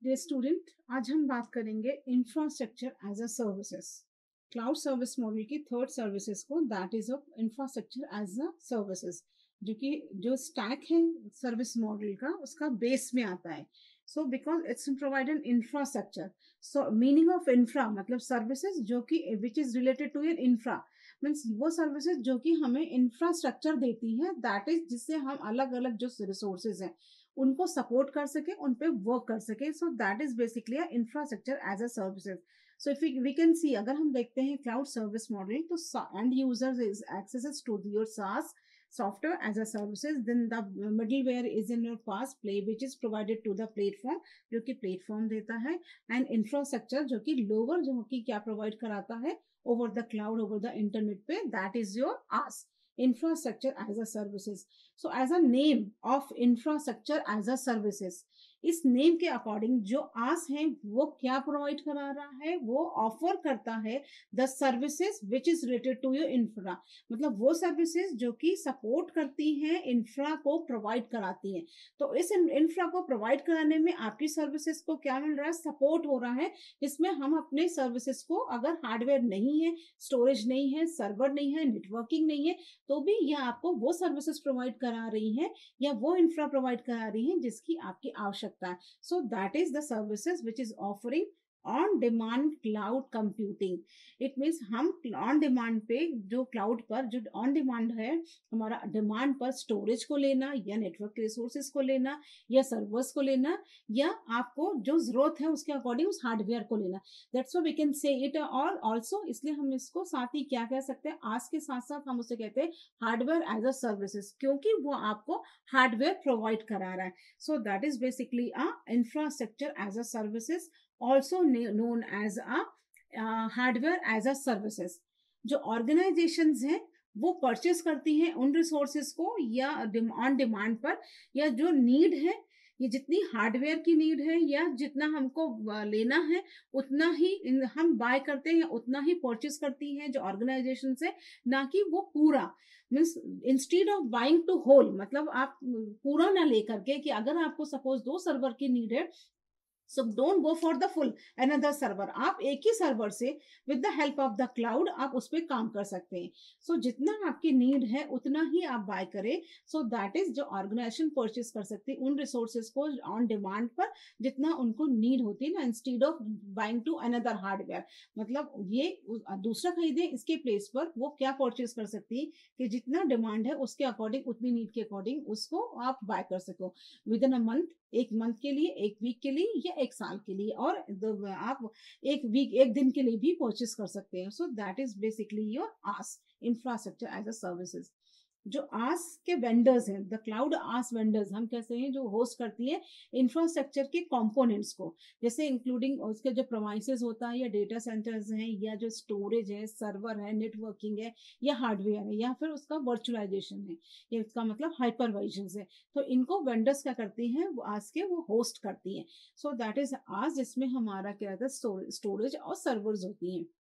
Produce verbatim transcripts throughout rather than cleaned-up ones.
Dear student, आज हम बात करेंगे infrastructure as a services. Cloud service model की थर्ड सर्विसेज को, that is of infrastructure as a services, जो कि जो स्टैक है सर्विस मॉडल का, उसका बेस में आता है। So because it's provide an infrastructure. So meaning of infra मतलब सर्विसेज जो कि which is related to your infra, means वो सर्विसेज जो कि हमें इंफ्रास्ट्रक्चर देती है, दैट इज जिससे हम अलग अलग जो रिसोर्सेज हैं उनको सपोर्ट कर सके, उन पे वर्क कर सके। So that is basically infrastructure as a services. So if we can see, अगर हम देखते हैं क्लाउड सर्विस मॉडल, तो end users is access to your SaaS software as a services, then the middleware is in your pass play which is provided to the platform, जो कि platform देता है, and infrastructure जो कि lower जो कि क्या प्रोवाइड कराता है over the cloud, over the internet पे, that is your IaaS infrastructure as a services. So as a name of infrastructure as a services, इस नेम के अकॉर्डिंग जो आस है वो क्या प्रोवाइड करा रहा है, वो ऑफर करता है the services which is related to your infra, मतलब वो सर्विसेज जो कि सपोर्ट करती हैं, इंफ्रा को प्रोवाइड कराती हैं। तो इस इंफ्रा को प्रोवाइड कराने में आपकी सर्विसेज को क्या मिल रहा है, सपोर्ट हो रहा है, जिसमें हम अपने सर्विसेज को, अगर हार्डवेयर नहीं है, स्टोरेज नहीं है, सर्वर नहीं है, नेटवर्किंग नहीं है, तो भी यह आपको वो सर्विसेज प्रोवाइड करा रही है या वो इंफ्रा प्रोवाइड करा रही है जिसकी आपकी आवश्यकता है। So that is the services which is offering on demand cloud computing. It means हम ऑन डिमांड पे, जो क्लाउड पर जो ऑन डिमांड है, हमारा डिमांड पर स्टोरेज को लेना या नेटवर्क रिसोर्सेज को लेना या सर्वर्स को लेना, या आपको जो जरूरत है उसके अकॉर्डिंग उस हार्डवेयर को लेना, that's why we can say it all also. इसलिए हम इसको साथ ही क्या कह सकते हैं, आज के साथ साथ हम उसे कहते हैं हार्डवेयर एज अ सर्विसेज, क्योंकि वो आपको हार्डवेयर प्रोवाइड करा रहा है। So that is basically a infrastructure as a services, also known as a hardware as a services. जो ऑर्गेनाइजेशंस हैं वो परचेस करती हैं उन रिसोर्सेज को या ऑन डिमांड पर, या जो नीड है, ये जितनी हार्डवेयर की नीड है या जितना हमको लेना है उतना ही हम बाय करते हैं, उतना ही परचेस करती हैं जो ऑर्गेनाइजेशन से, ना कि वो पूरा। Means instead of buying to whole, मतलब आप पूरा ना लेकर के, कि अगर आपको सपोज दो सर्वर की नीड है, so don't go for the full another server, आप एक ही सर्वर से with the help of the cloud आप उस पर काम कर सकते हैं। सो so, जितना आपकी नीड है उतना ही आप बाय करें। सो दैट इज जो ऑर्गेनाइजेशन परचेस कर सकती है उन रिसोर्सेज को ऑन डिमांड पर, जितना उनको नीड होती है ना, instead of buying to another hardware. मतलब ये दूसरा खरीदे, इसके प्लेस पर वो क्या परचेस कर सकती है कि जितना डिमांड है उसके अकॉर्डिंग, उतनी नीड के अकॉर्डिंग उसको आप बाय कर सको विद इन अ मंथ, एक मंथ के लिए, एक वीक के लिए या एक साल के लिए, और आप एक वीक, एक दिन के लिए भी परचेस कर सकते हैं। So that is basically your IaaS infrastructure as a services. जो आस के वेंडर्स हैं, द क्लाउड आस वेंडर्स हम कहते हैं, जो होस्ट करती है इंफ्रास्ट्रक्चर के कंपोनेंट्स को, जैसे इंक्लूडिंग उसके जो प्रोमाइसेस होता है, या डेटा सेंटर्स हैं, या जो स्टोरेज है, सर्वर है, नेटवर्किंग है, या हार्डवेयर है, या फिर उसका वर्चुअलाइजेशन है, या इसका मतलब हाइपरवाइजन है। तो इनको वेंडर्स क्या करती हैं, वो आस के वो होस्ट करती हैं। सो दैट इज आस, जिसमें हमारा क्या रहता है, स्टोरेज और सर्वर्स होती हैं।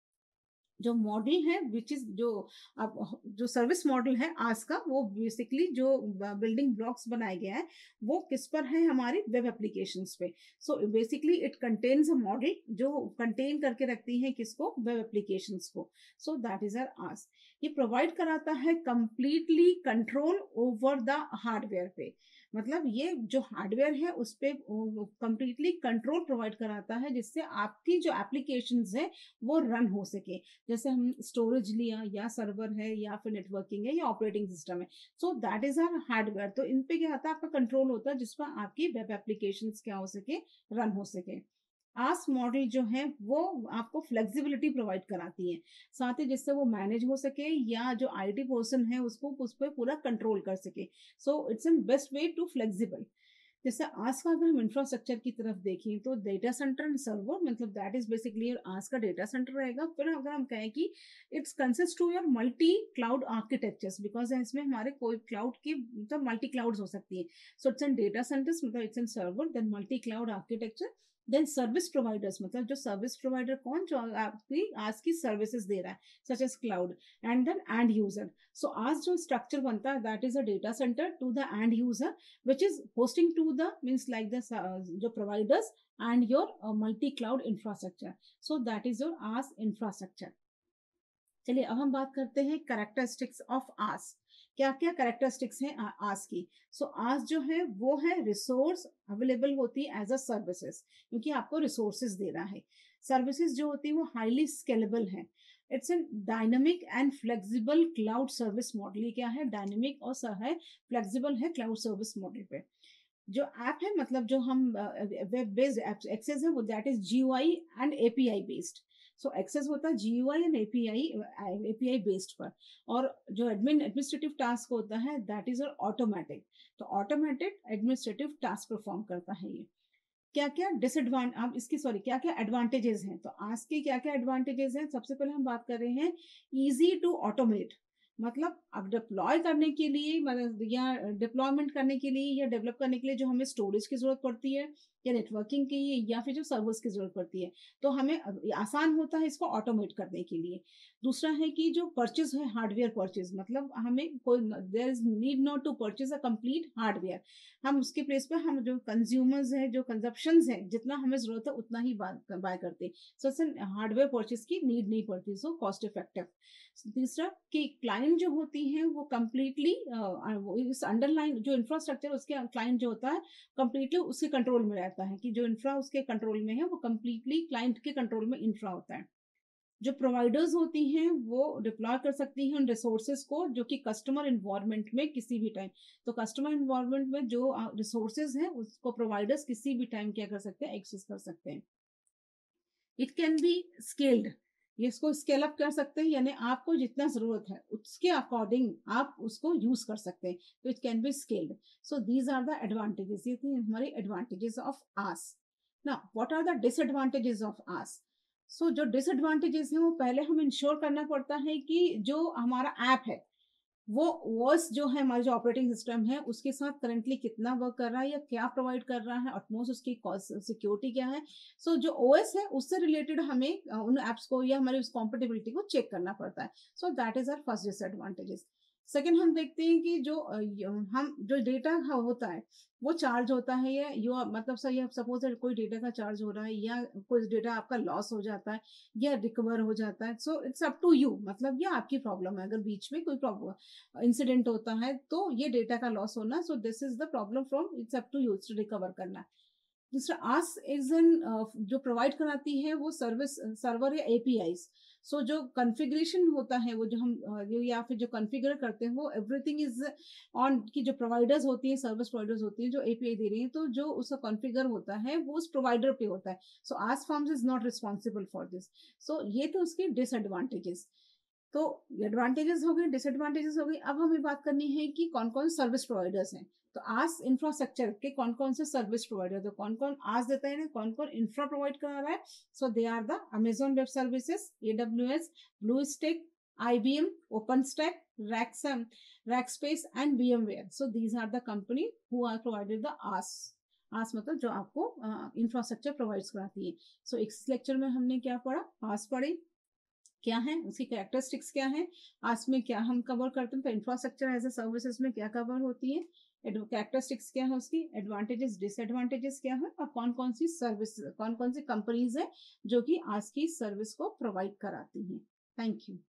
जो मॉडल है विच इज जो अब जो सर्विस मॉडल है आज का, वो बेसिकली जो बिल्डिंग ब्लॉक्स बनाए गया है वो किस पर है, हमारी वेब एप्लीकेशंस पे। So basically it contains a model जो कंटेन करके रखती है किसको, वेब एप्लीकेशंस को। So that is our IaaS. ये प्रोवाइड कराता है completely control over the hardware पे, मतलब ये जो हार्डवेयर है उस पर कंप्लीटली कंट्रोल प्रोवाइड कराता है, जिससे आपकी जो एप्लीकेशंस है वो रन हो सके। जैसे हम स्टोरेज लिया, या सर्वर है, या फिर नेटवर्किंग है, या ऑपरेटिंग सिस्टम है, so that is our hardware. तो इन पे क्या होता है, आपका कंट्रोल होता है, जिस पर आपकी वेब एप्लीकेशंस क्या हो सके, रन हो सके। आस मॉडल जो है वो आपको फ्लेक्सिबिलिटी प्रोवाइड कराती है, साथ ही जिससे वो मैनेज हो सके, या जो आईटी पर्सन है उसको उस पर पूरा कंट्रोल कर सके। So it's an best way to flexible. जैसे आज का अगर हम इंफ्रास्ट्रक्चर की तरफ देखें, तो डेटा सेंटर एंड सर्वर, मतलब दैट इज बेसिकली आज का डेटा सेंटर रहेगा। फिर अगर हम कहें कि it's consist to your multi cloud architectures, because इसमें हमारे कोई क्लाउड की मतलब मल्टी क्लाउड्स हो सकती है। So it's an data centres, मतलब it's an server, then multi cloud architecture, then service providers, मतलब जो सर्विस प्रोवाइडर कौन, जो आपकी आज की सर्विसेज दे रहा है, such as cloud, and then end user. So आज जो स्ट्रक्चर बनता है that is a data centre to the end user which is hosting to the means like the जो providers and your multi cloud infrastructure. So that is your आज infrastructure. चलिए अब हम बात करते हैं कैरेक्टरिस्टिक्स ऑफ आस. क्या क्या कैरेक्टरिस्टिक्स हैं आस की. सो आस जो है वो है रिसोर्स अवेलेबल होती है एज अ सर्विसेज, क्योंकि आपको रिसोर्सेज दे रहा है. सर्विसेज जो होती है वो हाईली स्केलेबल है. It's an dynamic and flexible cloud service model. ये क्या है, डायनेमिक और है फ्लेक्सिबल है क्लाउड सर्विस मॉडल पे. जो ऐप है मतलब जो हम वेब बेस्ड एप्स एक्सेस है वो that is GUI and API based. So access होता है GUI and API API based पर. और जो एडमिन एडमिनिस्ट्रेटिव टास्क होता है दैट इज ऑटोमेटिक. तो ऑटोमेटेड एडमिनिस्ट्रेटिव टास्क परफॉर्म करता है ये. क्या क्या डिसएडवांट आप इसकी सॉरी क्या क्या एडवांटेजेस हैं. तो आज के क्या क्या एडवांटेजेस हैं. सबसे पहले हम बात कर रहे हैं इजी टू ऑटोमेट. मतलब अब डिप्लॉय करने के लिए मतलब या डिप्लॉयमेंट करने के लिए या डेवलप करने के लिए जो हमें स्टोरेज की जरूरत पड़ती है या नेटवर्किंग की या फिर जो सर्वर्स की जरूरत पड़ती है, तो हमें आसान होता है इसको ऑटोमेट करने के लिए. दूसरा है कि जो परचेज है हार्डवेयर परचेज, मतलब हमें कोई there is need not to purchase a complete hardware. हम उसके प्लेस पे हम जो कंज्यूमर्स है जो कंजप्शन है जितना हमें जरूरत है उतना ही बाय करते हैं. सो हार्डवेयर परचेज की नीड नहीं पड़ती. So cost effective. तीसरा कि क्लाइंट जो होती है वो कम्प्लीटली इस अंडरलाइन जो इंफ्रास्ट्रक्चर उसके क्लाइंट जो होता है कम्प्लीटली उसके कंट्रोल में रहता है, कि जो इंफ्रा उसके कंट्रोल में है वो कम्प्लीटली क्लाइंट के कंट्रोल में इंफ्रा होता है. जो प्रोवाइडर्स होती हैं वो डिप्लॉय कर सकती हैं उन रिसोर्सेज को जो कि कस्टमर इन्वायरमेंट में किसी भी टाइम. तो कस्टमर इन्वायरमेंट में जो रिसोर्सेज हैं उसको प्रोवाइडर्स किसी भी टाइम क्या कर सकते हैं, एक्सेस कर सकते हैं. It can be scaled. ये इसको स्केल अप कर सकते हैं, यानी आपको जितना जरूरत है उसके अकॉर्डिंग आप उसको यूज कर सकते हैं. तो it can be scaled. So these are the advantages. ये थी हमारी advantages of IaaS. Now what are the disadvantages of IaaS. So जो डिसएडवांटेजेस हैं वो पहले हम इंश्योर करना पड़ता है कि जो हमारा ऐप है वो ओएस जो है हमारा जो ऑपरेटिंग सिस्टम है उसके साथ करंटली कितना वर्क कर रहा है या क्या प्रोवाइड कर रहा है, ऑटमोस्ट उसकी सिक्योरिटी क्या है. सो so, जो ओएस है उससे रिलेटेड हमें उन एप्स को या हमारी उस कॉम्पेटेबिलिटी को चेक करना पड़ता है. So that is our first disadvantages. Second हम देखते हैं कि जो हम जो डेटा होता है वो चार्ज होता है या यो मतलब सर ये सपोज कोई डेटा का चार्ज हो रहा है या कोई डेटा आपका लॉस हो जाता है या रिकवर हो जाता है. So it's up to you, मतलब ये आपकी प्रॉब्लम है. अगर बीच में कोई प्रॉब्लम इंसिडेंट होता है तो ये डेटा का लॉस होना. So this is the problem from it's up to you to recover करना. दूसरा आस इज एन जो प्रोवाइड कराती है वो सर्विस सर्वर या एपीआईज. सो जो कॉन्फ़िगरेशन होता है वो जो हम जो या फिर जो कॉन्फ़िगर करते हैं वो एवरीथिंग इज ऑन की जो प्रोवाइडर्स होती हैं सर्विस प्रोवाइडर्स होती हैं जो एपीआई दे रही हैं तो जो उसका कॉन्फ़िगर होता है वो उस प्रोवाइडर पे होता है. So IaaS firms is not responsible for this. So ये तो उसके डिसएडवांटेजेस. तो एडवांटेजेस हो गए, डिसएडवांटेजेस हो गई. अब हमें बात करनी है कि कौन कौन सर्विस प्रोवाइडर्स हैं. तो आज इंफ्रास्ट्रक्चर के कौन कौन से सर्विस प्रोवाइडर, तो कौन कौन आज देता है ना, कौन कौन इंफ्रा प्रोवाइड करा रहा है. So they are the Amazon web services, AWS, Blue Stack, IBM, OpenStack, रैक्सम Rackspace and VMware. So these are the company who are provided the IaaS. IaaS मतलब जो आपको इंफ्रास्ट्रक्चर uh, प्रोवाइड कराती है. सो so, इस लेक्चर में हमने क्या पढ़ा, आस पढ़ी क्या है, उसकी कैरेक्टरिस्टिक्स क्या है, आज में क्या हम कवर करते हैं. तो इंफ्रास्ट्रक्चर एज ए सर्विसेज में क्या कवर होती है, कैरेक्टरिस्टिक्स क्या है उसकी, एडवांटेजेस डिसएडवांटेजेस क्या है और कौन कौन सी सर्विस कौन कौन सी कंपनीज है जो कि आज की सर्विस को प्रोवाइड कराती हैं. Thank you.